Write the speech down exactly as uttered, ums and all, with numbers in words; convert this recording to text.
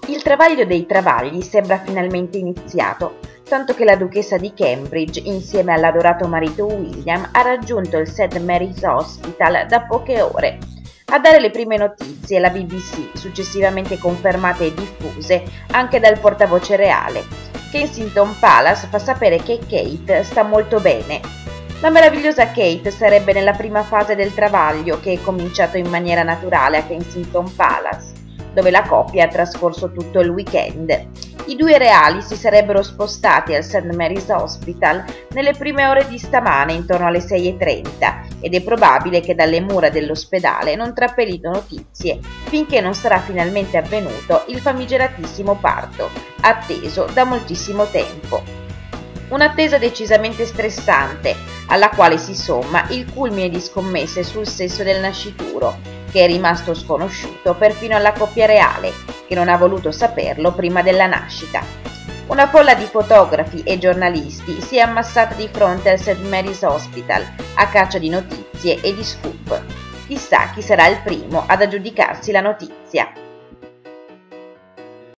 Il travaglio dei travagli sembra finalmente iniziato, tanto che la duchessa di Cambridge, insieme all'adorato marito William, ha raggiunto il Saint Mary's Hospital da poche ore. A dare le prime notizie la B B C, successivamente confermate e diffuse anche dal portavoce reale. Kensington Palace fa sapere che Kate sta molto bene. La meravigliosa Kate sarebbe nella prima fase del travaglio, che è cominciato in maniera naturale a Kensington Palace, dove la coppia ha trascorso tutto il weekend. I due reali si sarebbero spostati al Saint Mary's Hospital nelle prime ore di stamane, intorno alle sei e trenta, ed è probabile che dalle mura dell'ospedale non trappelino notizie finché non sarà finalmente avvenuto il famigeratissimo parto, atteso da moltissimo tempo. Un'attesa decisamente stressante, alla quale si somma il culmine di scommesse sul sesso del nascituro, che è rimasto sconosciuto perfino alla coppia reale, che non ha voluto saperlo prima della nascita. Una folla di fotografi e giornalisti si è ammassata di fronte al Saint Mary's Hospital a caccia di notizie e di scoop. Chissà chi sarà il primo ad aggiudicarsi la notizia.